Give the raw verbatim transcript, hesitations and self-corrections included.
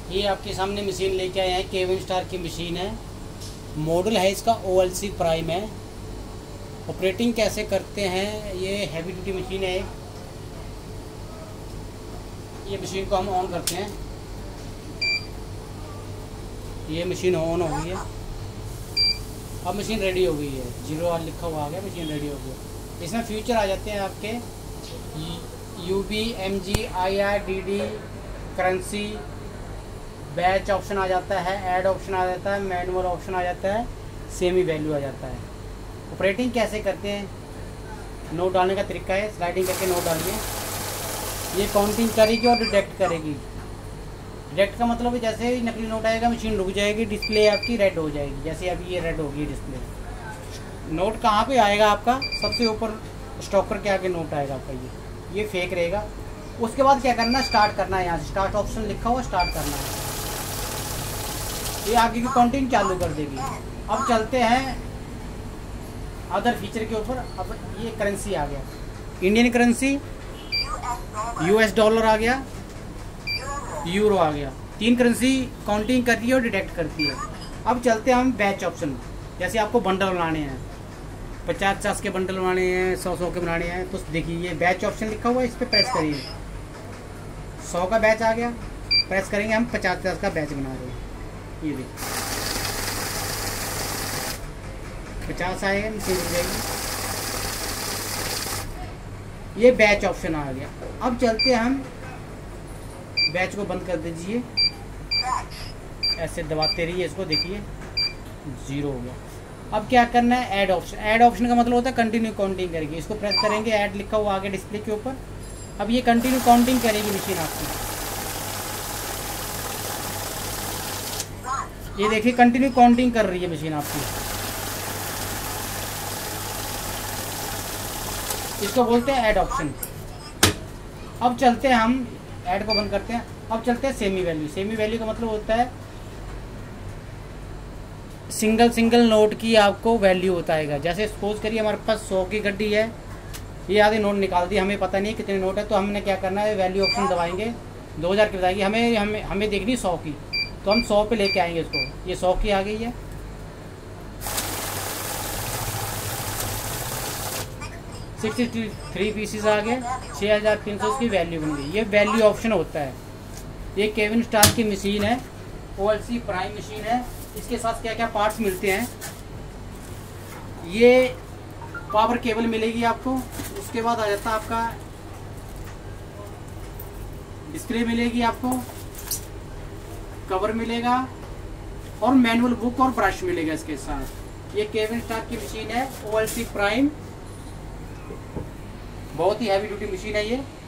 ये आपके सामने मशीन लेके आए हैं, केविन स्टार की मशीन है। मॉडल है इसका ओ एल सी प्राइम है। ऑपरेटिंग कैसे करते हैं, ये हैवी ड्यूटी मशीन है। ये मशीन को हम ऑन करते हैं, ये मशीन ऑन हो गई है। अब मशीन रेडी हो गई है, जीरो वाल लिखा हुआ आ गया, मशीन रेडी हो गई। इसमें फीचर आ जाते हैं आपके U B, M G, I R, D D, currency, batch option आ जाता है, ऐड ऑप्शन आ जाता है, मैनुअल ऑप्शन आ जाता है, सेमी वैल्यू आ जाता है। ऑपरेटिंग कैसे करते हैं, नोट डालने का तरीका है, स्लाइडिंग करके नोट डालिए। ये काउंटिंग करेगी और डिटेक्ट करेगी। डिटेक्ट का मतलब है जैसे ही नकली नोट आएगा मशीन रुक जाएगी, डिस्प्ले आपकी रेड हो जाएगी। जैसे अभी ये रेड होगी डिस्प्ले। नोट कहाँ पे आएगा आपका, सबसे ऊपर स्टॉकर के आगे नोट आएगा आपका, ये ये फेक रहेगा। उसके बाद क्या करना है, स्टार्ट करना है। यहाँ से स्टार्ट ऑप्शन लिखा हुआ, स्टार्ट करना है, ये आगे की काउंटिंग चालू कर देगी। अब चलते हैं अदर फीचर के ऊपर। अब ये करेंसी आ गया, इंडियन करेंसी, यूएस डॉलर आ गया, यूरो आ गया। तीन करेंसी काउंटिंग करती है और डिटेक्ट करती है। अब चलते हैं हम बैच ऑप्शन। जैसे आपको बंडल बनाने हैं, पचास पचास के बंडल बनाने हैं, सौ सौ के बनाने हैं, तो देखिए ये बैच ऑप्शन लिखा हुआ है, इस पर प्रेस करिए। सौ का बैच आ गया, प्रेस करेंगे हम पचास पचास का बैच बना रहे हैं। ये देखिए पचास आएगा, मशीन हो जाएगी। ये बैच ऑप्शन आ गया। अब चलते हैं हम, बैच को बंद कर दीजिए, ऐसे दबाते रहिए इसको, देखिए जीरो हो गया। अब क्या करना है, ऐड ऑप्शन। ऐड ऑप्शन का मतलब होता है कंटिन्यू काउंटिंग करेगी। इसको प्रेस करेंगे, ऐड लिखा हुआ आगे डिस्प्ले के ऊपर। अब ये कंटिन्यू काउंटिंग करेगी मशीन आपकी। ये देखिए कंटिन्यू काउंटिंग कर रही है मशीन आपकी। इसको बोलते हैं ऐड ऑप्शन। अब चलते हैं हम, ऐड को बंद करते हैं। अब चलते हैं सेमी वैल्यू। सेमी वैल्यू का मतलब होता है सिंगल सिंगल नोट की आपको वैल्यू बताएगा। जैसे सपोज करिए हमारे पास सौ की गड्डी है, ये आधे नोट निकाल दी, हमें पता नहीं है कितने नोट है, तो हमने क्या करना है, वैल्यू ऑप्शन दबाएंगे, दो हज़ार की बताएगी हमें। हमें हमें देखनी सौ की, तो हम सौ पे लेके आएंगे इसको। ये सौ की आ गई है, सिक्सटी थ्री पीसीस आ गए, छः हज़ार तीन सौ इसकी वैल्यू बन गई। ये वैल्यू ऑप्शन होता है। ये केविन स्टार की मशीन है, O L C prime machine है। इसके साथ क्या क्या पार्ट्स मिलते हैं, ये पावर केबल मिलेगी आपको। उसके बाद आ जाता है आपका डिस्प्ले मिलेगी आपको, कवर मिलेगा और मैनुअल बुक और ब्रश मिलेगा इसके साथ। ये केविन स्टार की मशीन है, ओ एल सी प्राइम, बहुत ही हैवी ड्यूटी मशीन है ये।